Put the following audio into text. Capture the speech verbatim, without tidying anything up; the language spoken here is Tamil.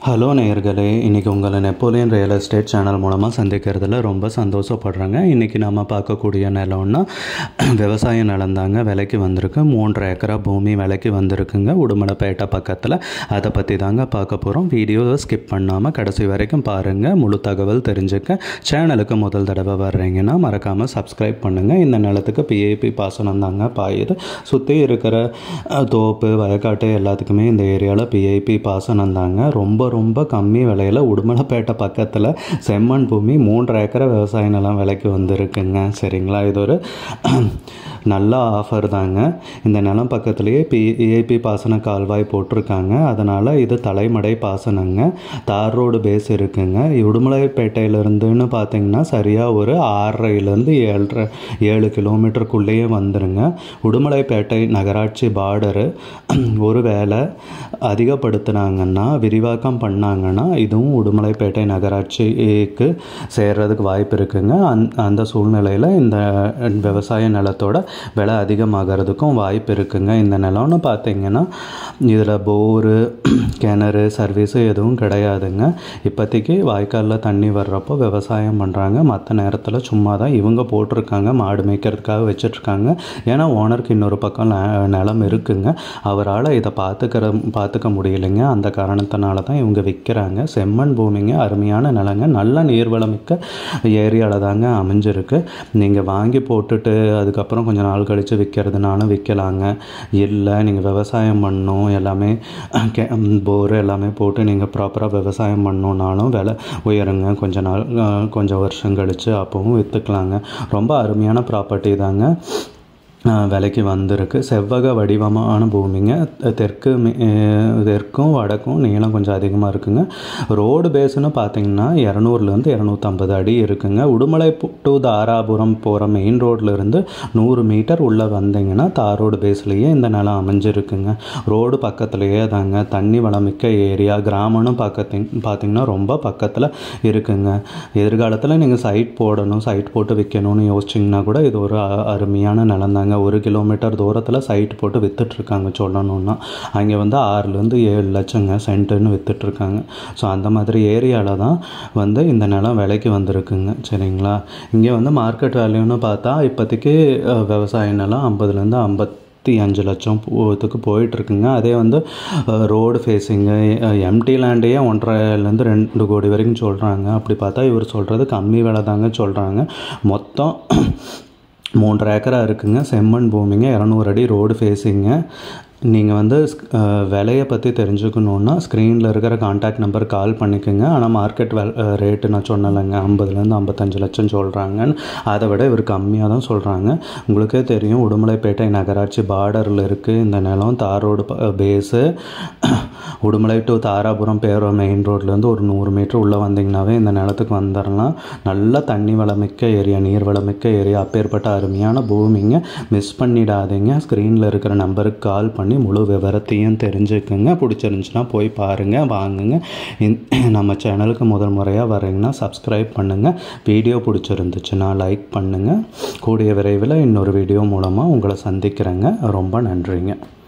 ஹலோ நேயர்களே, இன்றைக்கி உங்களை நெப்போலியன் ரியல் எஸ்டேட் சேனல் மூலமாக சந்திக்கிறதுல ரொம்ப சந்தோஷப்படுறேங்க. இன்றைக்கி நம்ம பார்க்கக்கூடிய நிலம்னா விவசாய நிலம் தாங்க. விலைக்கு வந்திருக்கு. மூன்றரை ஏக்கரா பூமி விலைக்கு வந்திருக்குங்க உடுமலைப்பேட்டை பக்கத்தில். அதை பற்றி தாங்க பார்க்க போகிறோம். வீடியோவை ஸ்கிப் பண்ணாமல் கடைசி வரைக்கும் பாருங்கள். முழு தகவல் தெரிஞ்சுக்க சேனலுக்கு முதல் தடவை வர்றீங்கன்னா மறக்காமல் சப்ஸ்கிரைப் பண்ணுங்கள். இந்த நிலத்துக்கு பிஏபி பாசனம் தாங்க பாயுது. சுற்றி இருக்கிற தோப்பு வயக்காட்டு எல்லாத்துக்குமே இந்த ஏரியாவில் பிஏபி பாசனம் தாங்க. ரொம்ப ரொம்ப கம்மி விலையில் உடுமலைப்பேட்டை பக்கத்தில் செம்மண் பூமி மூன்று ஏக்கரை விவசாய நிலம் விலைக்கு வந்திருக்குங்க. சரிங்களா, இது ஒரு நல்ல ஆஃபர் தாங்க. இந்த நிலம் பக்கத்துலேயே பிஏபி பாசன கால்வாய் போட்டிருக்காங்க. அதனால் இது தலைமடை பாசனங்க. தார் ரோடு பேஸ் இருக்குங்க. உடுமலைப்பேட்டையிலேருந்துன்னு பார்த்தீங்கன்னா சரியாக ஒரு ஆறரைலேருந்து ஏழரை ஏழு கிலோமீட்டருக்குள்ளேயே வந்துடுங்க. உடுமலைப்பேட்டை நகராட்சி பார்டரு ஒரு வேளை அதிகப்படுத்தினாங்கன்னா, விரிவாக்கம் பண்ணாங்கன்னா இதுவும் உடுமலைப்பேட்டை நகராட்சிக்கு சேர்றதுக்கு வாய்ப்பு இருக்குங்க. அந் அந்த சூழ்நிலையில் இந்த விவசாய நிலத்தோட விலை அதிகமாகிறதுக்கும் வாய்ப்பு இருக்குங்க. இந்த நிலம்னு பார்த்தீங்கன்னா இதில் போரு கிணறு சர்வீஸு எதுவும் கிடையாதுங்க. இப்போதைக்கு வாய்க்காலில் தண்ணி வர்றப்போ விவசாயம் பண்ணுறாங்க. மற்ற நேரத்தில் சும்மா தான் இவங்க போட்டிருக்காங்க, மாடு மேய்க்கிறதுக்காக வச்சிட்ருக்காங்க. ஏன்னா ஓனருக்கு இன்னொரு பக்கம் நிலம் இருக்குங்க. அவரால் இதை பார்த்துக்கிற பார்த்துக்க முடியலைங்க. அந்த காரணத்தினால தான் இவங்க விற்கிறாங்க. செம்மண் பூமிங்க, அருமையான நிலங்க, நல்ல நீர்வளமிக்க ஏரியாவில் தாங்க அமைஞ்சிருக்கு. நீங்கள் வாங்கி போட்டுட்டு அதுக்கப்புறம் கொஞ்சம் நாள் கழித்து விற்கிறதுனாலும் விற்கலாங்க. இல்லை நீங்கள் விவசாயம் பண்ணணும், எல்லாமே போர் எல்லாமே போட்டு நீங்கள் ப்ராப்பராக விவசாயம் பண்ணணுன்னாலும் விலை உயருங்க. கொஞ்சம் நாள் கொஞ்சம் வருஷம் கழித்து அப்பவும் விற்றுக்கலாங்க. ரொம்ப அருமையான ப்ராப்பர்ட்டி தாங்க விலைக்கு வந்திருக்கு. செவ்வக வடிவமான பூமிங்க. தெற்கு தெற்கும் வடக்கும் நீளம் கொஞ்சம் அதிகமாக இருக்குங்க. ரோடு பேஸ்னு பார்த்தீங்கன்னா இரநூறுலேருந்து இரநூத்தம்பது அடி இருக்குங்க. உடுமலை டு தாராபுரம் போகிற மெயின் ரோட்லேருந்து நூறு மீட்டர் உள்ளே வந்தீங்கன்னா தார் ரோடு பேஸ்லேயே இந்த நிலம் அமைஞ்சிருக்குங்க. ரோடு பக்கத்துலேயே தாங்க. தண்ணி வளமிக்க ஏரியா. கிராமம்னு பார்க்க பார்த்தீங்கன்னா ரொம்ப பக்கத்தில் இருக்குங்க. எதிர்காலத்தில் நீங்கள் சைட் போடணும், சைட் போட்டு விற்கணும்னு யோசிச்சிங்கன்னா கூட இது ஒரு அருமையான நிலம் தாங்க. ஒரு கிலோமீட்டர் தூரத்தில் சைட் போட்டு விற்றுட்ருக்காங்க. சொல்லணுன்னா அங்கே வந்து ஆறுலேருந்து ஏழு லட்சங்க சென்ட்டுன்னு விற்றுட்ருக்காங்க. ஸோ அந்த மாதிரி ஏரியாவில் தான் வந்து இந்த நிலம் விலைக்கு வந்திருக்குங்க. சரிங்களா, இங்கே வந்து மார்க்கெட் வேல்யூன்னு பார்த்தா இப்போதைக்கு விவசாய நிலம் ஐம்பதுலேருந்து ஐம்பத்தி அஞ்சு லட்சம் போத்துக்கு போயிட்டுருக்குங்க. அதே வந்து ரோடு ஃபேஸிங்கு எம்டி லேண்டையே ஒன்றரைலேருந்து ரெண்டு கோடி வரைக்கும் சொல்கிறாங்க. அப்படி பார்த்தா இவர் சொல்கிறது கம்மி விலை தாங்க சொல்கிறாங்க. மொத்தம் மூன்றரை ஏக்கரா இருக்குங்க. செம்மண் பூமிங்க, இரநூறு அடி ரோடு ஃபேஸிங்க. நீங்கள் வந்து விலையை பற்றி தெரிஞ்சுக்கணுன்னா ஸ்க்ரீனில் இருக்கிற கான்டாக்ட் நம்பர் கால் பண்ணிக்கோங்க. ஆனால் மார்க்கெட் வெல் ரேட்டு நான் சொன்னலைங்க, ஐம்பதுலேருந்து ஐம்பத்தஞ்சு லட்சம் சொல்கிறாங்கன்னு. அதை விட இவர் கம்மியாக தான் சொல்கிறாங்க. உங்களுக்கே தெரியும் உடுமலைப்பேட்டை நகராட்சி பார்டரில் இருக்குது இந்த நிலம். தார் road face. Udumalai to Dharapuram பேர மெயின் ரோட்லேருந்து ஒரு நூறு மீட்டர் உள்ளே வந்தீங்கன்னாவே இந்த நிலத்துக்கு வந்துடலாம். நல்ல தண்ணி வளமிக்க ஏரியா, நீர் வளமிக்க ஏரியா. அப்பேற்பட்ட அருமையான பூமிங்க. மிஸ் பண்ணிடாதீங்க. ஸ்க்ரீனில் இருக்கிற நம்பருக்கு கால் பண்ணி முழு விவரத்தையும் தெரிஞ்சுக்குங்க. பிடிச்சிருந்துச்சுன்னா போய் பாருங்கள், வாங்குங்க. நம்ம சேனலுக்கு முதல் முறையாக வரீங்கன்னா சப்ஸ்கிரைப் பண்ணுங்கள். வீடியோ பிடிச்சிருந்துச்சுன்னா லைக் பண்ணுங்கள். கூடிய விரைவில் இன்னொரு வீடியோ மூலமாக உங்களை சந்திக்கிறேங்க. ரொம்ப நன்றிங்க.